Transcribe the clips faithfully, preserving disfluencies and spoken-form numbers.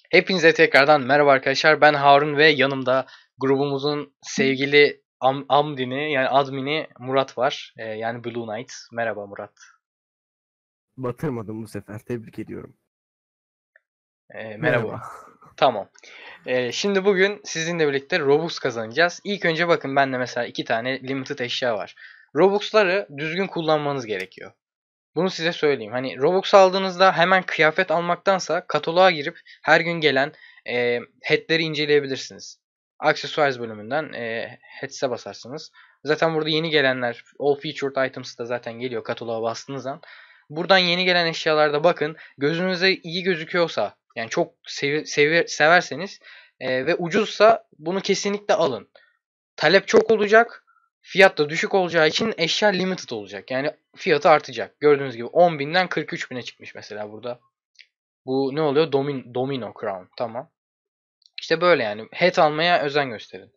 Hepinize tekrardan merhaba arkadaşlar. Ben Harun ve yanımda grubumuzun sevgili am amdini yani admini Murat var. Ee, yani Blue Knight. Merhaba Murat. Batırmadım bu sefer. Tebrik ediyorum. Ee, merhaba. Merhaba. Tamam. Ee, şimdi bugün sizinle birlikte Robux kazanacağız. İlk önce bakın bende mesela iki tane limited eşya var. Robux'ları düzgün kullanmanız gerekiyor. Bunu size söyleyeyim. Hani Robux aldığınızda hemen kıyafet almaktansa kataloğa girip her gün gelen e, head'leri inceleyebilirsiniz. Accessories bölümünden e, heads'e basarsınız. Zaten burada yeni gelenler, all featured items da zaten geliyor kataloğa bastığınız an. Buradan yeni gelen eşyalarda bakın. Gözünüze iyi gözüküyorsa, yani çok sev sev severseniz e, ve ucuzsa bunu kesinlikle alın. Talep çok olacak. Fiyat da düşük olacağı için eşya limited olacak. Yani fiyatı artacak. Gördüğünüz gibi on binden kırk üç bine çıkmış mesela burada. Bu ne oluyor? Domin Domino Crown. Tamam. İşte böyle yani. Head almaya özen gösterin.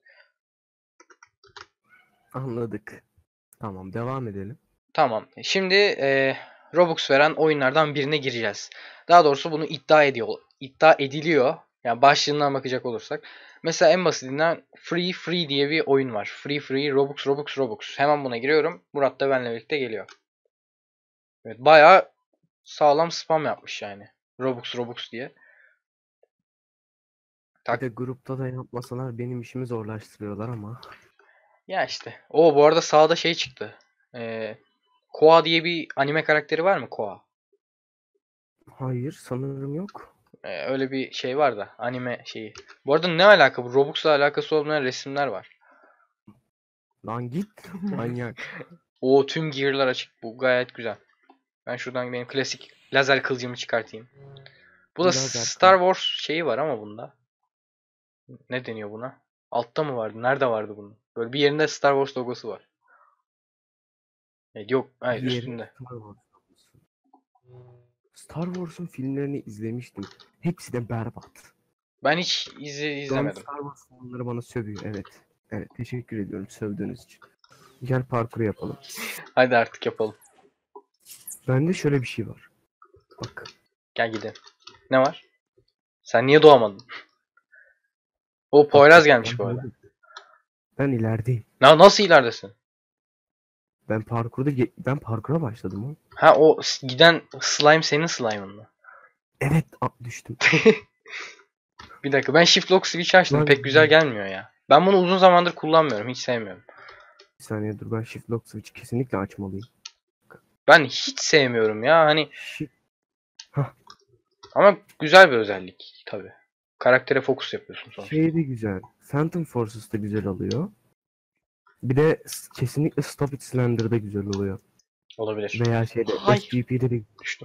Anladık. Tamam, devam edelim. Tamam. Şimdi e, Robux veren oyunlardan birine gireceğiz. Daha doğrusu bunu iddia ediyor, iddia ediliyor. Yani başlığından bakacak olursak. Mesela en basitinden Free Free diye bir oyun var. Free Free Robux Robux Robux. Hemen buna giriyorum. Murat da benimle birlikte geliyor. Evet, bayağı sağlam spam yapmış yani. Robux Robux diye. Bir Tak. de grupta da yapmasalar benim işimi zorlaştırıyorlar ama. Ya işte. O bu arada sağda şey çıktı. Ee, Koa diye bir anime karakteri var mı, Koa? Hayır, sanırım yok. Ee, öyle bir şey var da, anime şeyi. Bu arada ne alaka bu? Robux'la alakası olmayan resimler var. Lan git manyak. O tüm gear'lar açık. Bu gayet güzel. Ben şuradan benim klasik lazer kılıcımı çıkartayım. Bu da Lazer Star kılıç. Wars şeyi var ama bunda. Ne deniyor buna? Altta mı vardı? Nerede vardı bunun? Böyle bir yerinde Star Wars logosu var. Evet, yok. Hayır, Diğeri üstünde. Star Wars. Star Wars'un filmlerini izlemiştim. Hepsi de berbat. Ben hiç izle, Şu an izlemedim. Star Wars fanları bana sövüyor. Evet. Evet, teşekkür ediyorum sövdüğünüz için. Gel parkur yapalım. Hadi artık yapalım. Bende şöyle bir şey var. Bak. Gel gidelim. Ne var? Sen niye doğamadın? O Bak Poyraz bak. gelmiş Ben, bu arada. ben ilerideyim. Na nasıl ileridesin? Ben parkurda ge- ben parkura başladım oğlum. Ha, o giden slime senin slime'ın mı? Evet, a- düştüm. Bir dakika, ben shift lock switch açtım. Lan Pek güzel gelmiyor ya. Ben bunu uzun zamandır kullanmıyorum. Hiç sevmiyorum. bir saniye dur, ben shift lock switch kesinlikle açmalıyım. Ben hiç sevmiyorum ya. Hani Shift. Hah, ama güzel bir özellik tabii. Karaktere fokus yapıyorsun sonuçta. şey de güzel. Phantom Forces da güzel alıyor. Bir de s- kesinlikle Stop It Slender'da güzel oluyor. Olabilir. Veya şeyde Hayır. S G P'de de. Düştüm.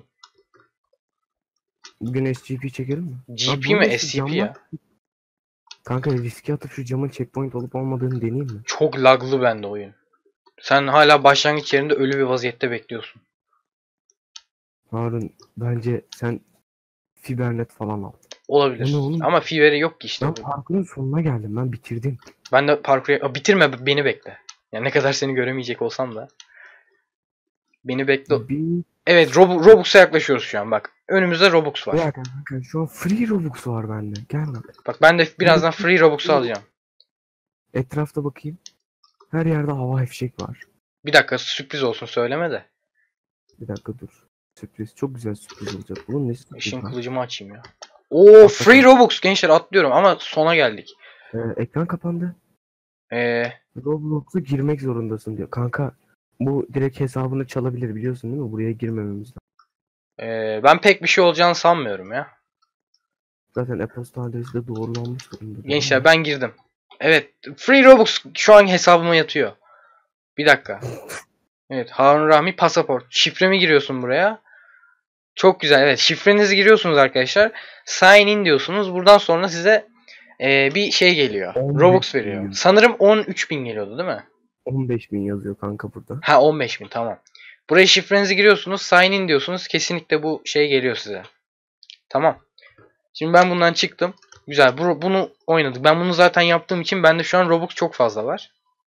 Bugün S G P çekelim mi? Abi G P mi burada şu S C P camlar. ya? Kanka riske atıp şu camın checkpoint olup olmadığını deneyeyim mi? Çok laglı bende oyun. Sen hala başlangıç yerinde ölü bir vaziyette bekliyorsun. Harun, bence sen Fibernet falan al. Bu ne Olabilir. oğlum? Ama Fever'i yok ki işte. Ben parkurun sonuna geldim. Ben bitirdim. Ben de parkuru... Bitirme, beni bekle. Yani ne kadar seni göremeyecek olsam da. Beni bekle. Bir Evet, Rob Robux'a yaklaşıyoruz şu an bak. Önümüzde Robux Bir var. dakika kanka, şu an free Robux var bende. Gel bak. Bak ben de Burada birazdan free Robux'u alacağım. etrafta bakayım. Her yerde hava fişek var. Bir dakika, sürpriz olsun, söyleme de. Bir dakika dur. Sürpriz. Çok güzel sürpriz olacak. Bunun ne sürpriz Işın lan? kılıcımı açayım ya. Oo, Atla free kanka. Robux gençler, atlıyorum ama sona geldik. Ee, ekran kapandı. Ee, Roblox'a girmek zorundasın diyor. Kanka bu direkt hesabını çalabilir, biliyorsun değil mi? Buraya girmememiz lazım. e, Ben pek bir şey olacağını sanmıyorum ya. Zaten e-posta adresi de doğrulanmış durumda değil Gençler mi? ben girdim. Evet, free Robux şu an hesabıma yatıyor. Bir dakika. Evet, Harun Rahmi pasaport. Şifremi giriyorsun buraya. Çok güzel. Evet, şifrenizi giriyorsunuz arkadaşlar. Sign in diyorsunuz. Buradan sonra size e, bir şey geliyor. on beş Robux veriyor. bin. Sanırım on üç bin geliyordu değil mi? on beş bin yazıyor kanka burada. Ha, on beş bin, tamam. Buraya şifrenizi giriyorsunuz. Sign in diyorsunuz. Kesinlikle bu şey geliyor size. Tamam. Şimdi ben bundan çıktım. Güzel. Bu, bunu oynadık. Ben bunu zaten yaptığım için bende şu an Robux çok fazla var.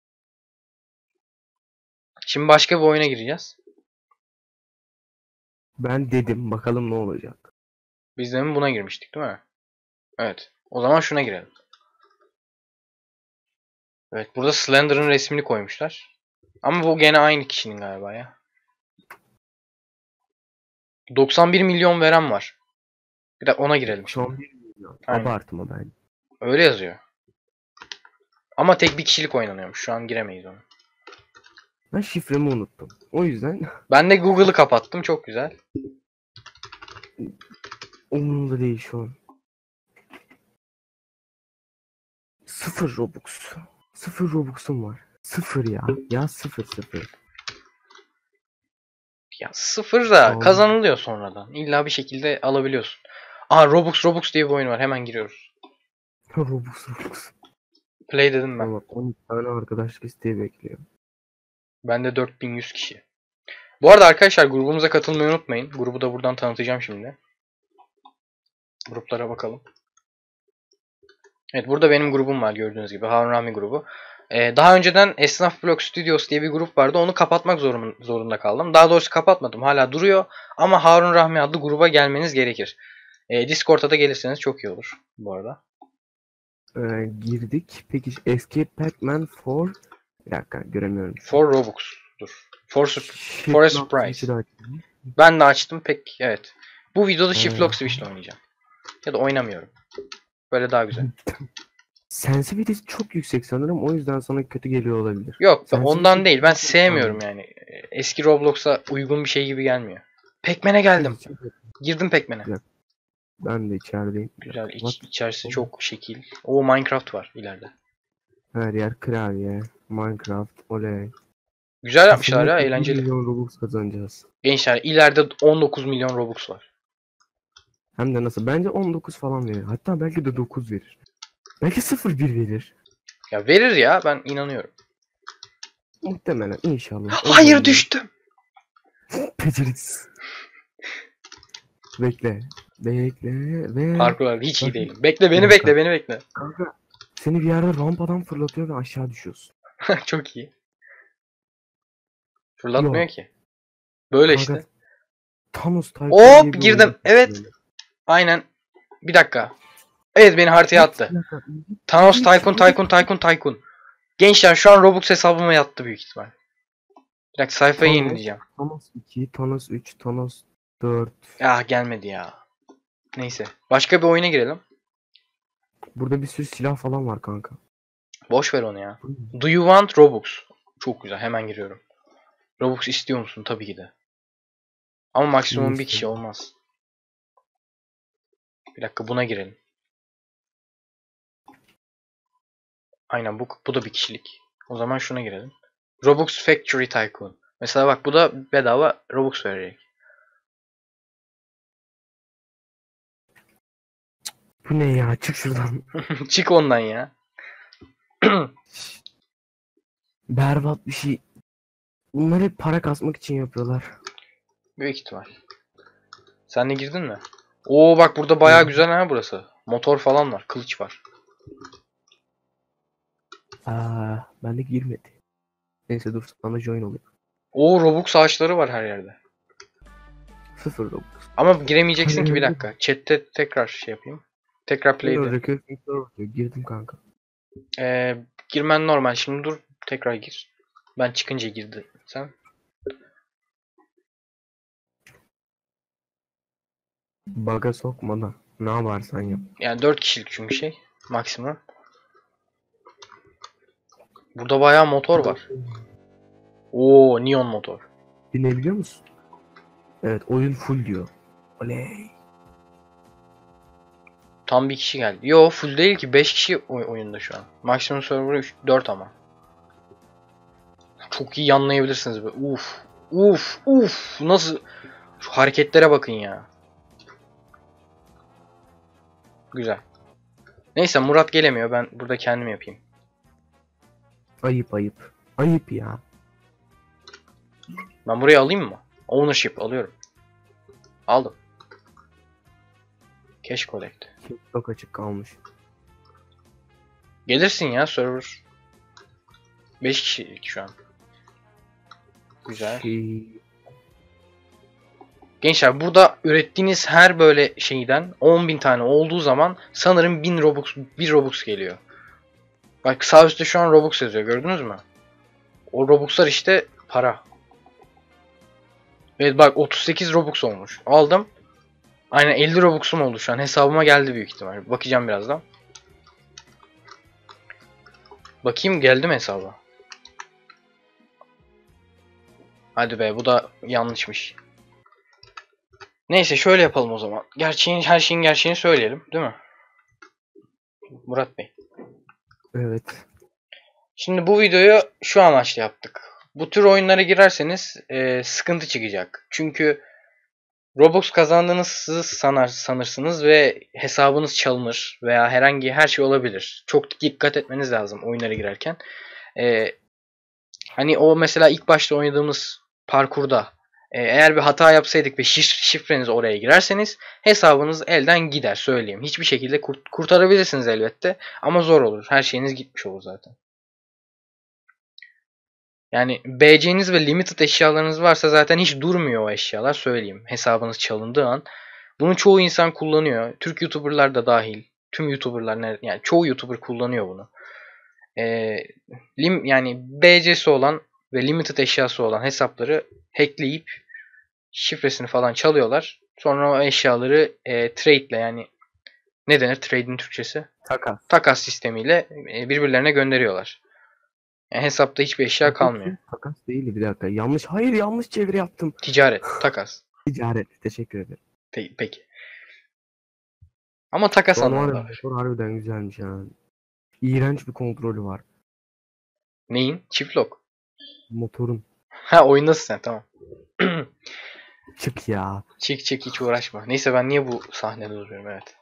Şimdi başka bir oyuna gireceğiz. Ben dedim bakalım ne olacak. Biz de mi buna girmiştik değil mi? Evet. O zaman şuna girelim. Evet, burada Slender'ın resmini koymuşlar. Ama bu gene aynı kişinin galiba ya. doksan bir milyon veren var. Bir de ona girelim şimdi. Son bir milyon. Aynen. Abartma bence. Öyle yazıyor. Ama tek bir kişilik oynanıyormuş. Şu an giremeyiz onu. Ben şifremi unuttum. O yüzden Ben de Google'ı kapattım. Çok güzel. umurumda değil şu an. Sıfır Robux. Sıfır Robux'um var. Sıfır ya. Ya sıfır sıfır. Ya sıfır da Tamam. kazanılıyor sonradan. İlla bir şekilde alabiliyorsun. Aa, Robux Robux diye bir oyun var. Hemen giriyoruz. Robux Robux. Play dedim ben. Tamam, on iki tane arkadaşlık isteği bekliyor. Bende dört bin yüz kişi. Bu arada arkadaşlar grubumuza katılmayı unutmayın. Grubu da buradan tanıtacağım şimdi. Gruplara bakalım. Evet, burada benim grubum var gördüğünüz gibi. Harun Rahmi grubu. Ee, daha önceden Esnaf Blog Studios diye bir grup vardı. Onu kapatmak zorun, zorunda kaldım. Daha doğrusu kapatmadım. Hala duruyor. Ama Harun Rahmi adlı gruba gelmeniz gerekir. Ee, Discord'a da gelirseniz çok iyi olur bu arada. Ee, girdik. Peki Escape Pac-Man for... Bir dakika göremiyorum. For Robux. Dur. For, Shift for a lock surprise. switch'i de açayım. Ben de açtım pek, evet. Bu videoda Shift Ee. Lock Switch ile oynayacağım. Ya da oynamıyorum. Böyle daha güzel. Sensitivity çok yüksek sanırım. O yüzden sana kötü geliyor olabilir. Yok, Sensitivity ondan değil. Ben çok sevmiyorum fazla. yani. Eski Roblox'a uygun bir şey gibi gelmiyor. Pac-Man'e geldim. Girdim Pac-Man'e. Ben de içerideyim. Güzel. İç, What? içerisi çok şekil. O Minecraft var ileride. Her yer klavye. Minecraft. Oley. Güzel yapmışlar ya, Kesinlikle bir eğlenceli. milyon Robux kazanacağız. Gençler, ileride on dokuz milyon Robux var. Hem de nasıl? Bence on dokuz falan verir. Hatta belki de dokuz verir. Belki sıfır bir verir. Ya verir ya, ben inanıyorum. Muhtemelen inşallah. Hayır, Öyle. düştüm. Beceriksiz. Bekle. Bekle ve... Parkurlar hiç iyi Bakın. değilim. Bekle beni, Bir bekle dakika. beni, bekle. Kanka seni bir yerde rampadan fırlatıyor ve aşağı düşüyorsun. Çok iyi. Fırlatmıyor Yok. ki. Böyle Kanka, işte. Thanos Tycoon Hop, diye bir girdim. oyun Evet. yapıyor. Aynen. Bir dakika. Evet, beni haritaya attı. Bir dakika. Thanos Tycoon Tycoon Tycoon Tycoon. Gençler, şu an Robux hesabıma yattı büyük ihtimal. Bir dakika, sayfayı Thanos, yenileyeceğim. Thanos iki, Thanos üç, Thanos dört. Ya gelmedi ya. Neyse. Başka bir oyuna girelim. Burada bir sürü silah falan var kanka. Boş ver onu ya. Do you want Robux? Çok güzel. Hemen giriyorum. Robux istiyor musun? Tabii ki de. Ama maksimum bir kişi olmaz. Bir dakika, buna girelim. Aynen, bu, bu da bir kişilik. O zaman şuna girelim. Robux Factory Tycoon. Mesela bak, bu da bedava Robux verecek. Bu ne ya? Çık şuradan. Çık ondan ya. Berbat bir şey. Bunları hep para kasmak için yapıyorlar. Büyük ihtimal. Sen de girdin mi? Oo bak, burada bayağı güzel ha burası. Motor falan var. Kılıç var. Aa, bende girmedi. Neyse dur, sana join olayım. Oo, Robux ağaçları var her yerde. Sıfır Robux. Ama giremeyeceksin ki, bir dakika. Chat'te tekrar şey yapayım. Tekrar play de. Girdim kanka. Ee, girmen normal. Şimdi dur. Tekrar gir. Ben çıkınca girdi. Sen? Baga sokmadan. Ne yaparsan yap. Yani dört kişilik çünkü şey. Maksimum. Burada bayağı motor var. Oo, neon motor. Binebiliyor musun? Evet, oyun full diyor. Oley. Tam bir kişi geldi. Yo, full değil ki. beş kişi oy- oyunda şu an. Maksimum server'ı dört ama. Çok iyi yanlayabilirsiniz be. Uf. Uf. Uf. Nasıl? Şu hareketlere bakın ya. Güzel. Neyse, Murat gelemiyor. Ben burada kendim yapayım. Ayıp ayıp. Ayıp ya. Ben burayı alayım mı? Ownership alıyorum. Aldım. Cash collect. Çok açık kalmış. Gelirsin ya, server. beş kişilik şu an. Güzel. Şey... Gençler burada ürettiğiniz her böyle şeyden on bin tane olduğu zaman sanırım bin Robux, bir Robux geliyor. Bak sağ üstte şu an Robux yazıyor, gördünüz mü? O Robux'lar işte para. Evet bak otuz sekiz Robux olmuş. Aldım. Aynen elli Robux'um oldu şu an. Hesabıma geldi büyük ihtimal. Bakacağım birazdan. Bakayım geldi mi hesaba? Hadi be, bu da yanlışmış. Neyse şöyle yapalım o zaman. Gerçeğin, her şeyin gerçeğini söyleyelim, değil mi? Murat Bey. Evet. Şimdi bu videoyu şu amaçla yaptık. Bu tür oyunlara girerseniz e, sıkıntı çıkacak. Çünkü Robux kazandığınızı sanar, sanırsınız ve hesabınız çalınır veya herhangi her şey olabilir. Çok dikkat etmeniz lazım oyunlara girerken. E, hani o mesela ilk başta oynadığımız parkurda e, eğer bir hata yapsaydık ve şif- şifreniz oraya girerseniz hesabınız elden gider, söyleyeyim. Hiçbir şekilde kurt- kurtarabilirsiniz elbette ama zor olur. Her şeyiniz gitmiş olur zaten. Yani B C'niz ve limited eşyalarınız varsa zaten hiç durmuyor o eşyalar, söyleyeyim. Hesabınız çalındığı an. Bunu çoğu insan kullanıyor. Türk YouTuber'lar da dahil. Tüm YouTuber'lar, yani çoğu YouTuber kullanıyor bunu. Ee, lim, yani B C'si olan ve limited eşyası olan hesapları hackleyip şifresini falan çalıyorlar. Sonra o eşyaları e, trade ile, yani ne denir trade'in Türkçesi? Takas. Takas sistemiyle e, birbirlerine gönderiyorlar. Yani hesapta hiçbir eşya kalmıyor. Takas değil, bir dakika. Yanlış. Hayır, yanlış çeviri yaptım. Ticaret, takas. Ticaret. Teşekkür ederim. Pe- peki. Ama takas Şu an var anlamında ya, var. motor harbiden güzelmiş yani. İğrenç bir kontrolü var. Neyin? Çift lock. Motorun. Ha, oyundasın sen, tamam. Çık ya. Çek çek, hiç uğraşma. Neyse, ben niye bu sahnede duruyorum, evet.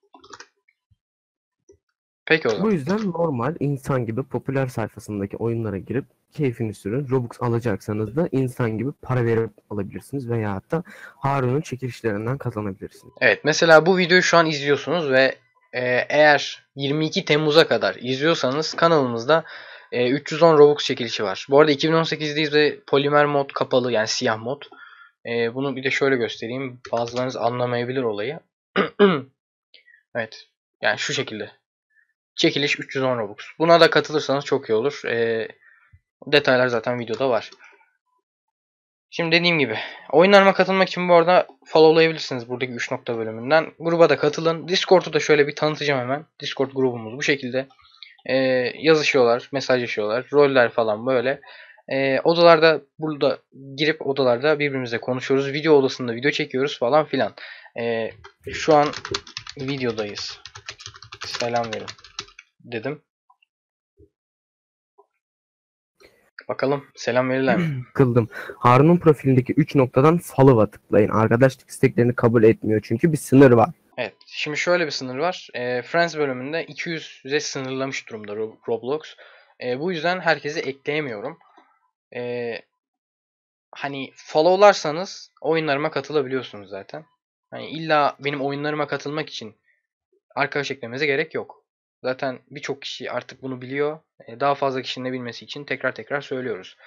Peki o Bu zaman. yüzden normal insan gibi popüler sayfasındaki oyunlara girip keyfini sürün. Robux alacaksanız da insan gibi para verip alabilirsiniz veya hatta Harun'un çekilişlerinden kazanabilirsiniz. Evet, mesela bu videoyu şu an izliyorsunuz ve e, eğer yirmi iki Temmuz'a kadar izliyorsanız kanalımızda e, üç yüz on Robux çekilişi var. Bu arada iki bin on sekizdeyiz ve polimer mod kapalı, yani siyah mod. E, bunu bir de şöyle göstereyim. Bazılarınız anlamayabilir olayı. Evet. Yani şu şekilde. Çekiliş üç yüz on Robux. Buna da katılırsanız çok iyi olur. E, detaylar zaten videoda var. Şimdi dediğim gibi oyunlarıma katılmak için bu arada followlayabilirsiniz buradaki üç nokta bölümünden. Gruba da katılın. Discord'u da şöyle bir tanıtacağım hemen. Discord grubumuz bu şekilde. Ee, yazışıyorlar, mesajlaşıyorlar, roller falan böyle. Ee, odalarda burada girip odalarda birbirimizle konuşuyoruz. Video odasında video çekiyoruz falan filan. Ee, şu an videodayız. Selam verin dedim. Bakalım selam verirler mi? Kıldım. Harun'un profilindeki üç noktadan follow'a tıklayın. Arkadaşlık isteklerini kabul etmiyor çünkü bir sınır var. Evet. Şimdi şöyle bir sınır var. E, Friends bölümünde iki yüze sınırlamış durumda Roblox. E, bu yüzden herkesi ekleyemiyorum. E, hani followlarsanız oyunlarıma katılabiliyorsunuz zaten. Hani illa benim oyunlarıma katılmak için arkadaş eklemenize gerek yok. Zaten birçok kişi artık bunu biliyor. E, daha fazla kişinin de bilmesi için tekrar tekrar söylüyoruz.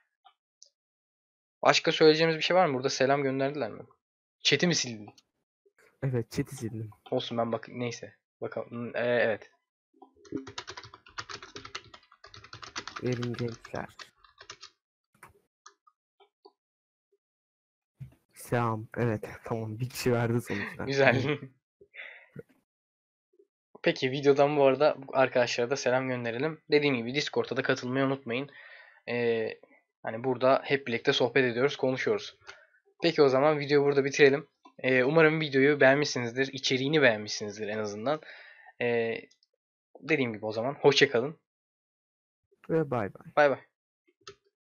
Başka söyleyeceğimiz bir şey var mı? Burada selam gönderdiler mi? Chat'i mi sildin? Evet, chat'i sildim. Olsun, ben bak neyse. Bakalım. E, evet. Verin gençler. Selam. Evet, tamam. Bir kişi verdi sonuçta. Güzel. Peki videodan bu arada arkadaşlara da selam gönderelim. Dediğim gibi Discord'a da katılmayı unutmayın. Ee, hani burada hep birlikte sohbet ediyoruz, konuşuyoruz. Peki o zaman videoyu burada bitirelim. Ee, umarım videoyu beğenmişsinizdir. İçeriğini beğenmişsinizdir en azından. Ee, dediğim gibi o zaman hoşça kalın. Ve bay bay. Bay bay.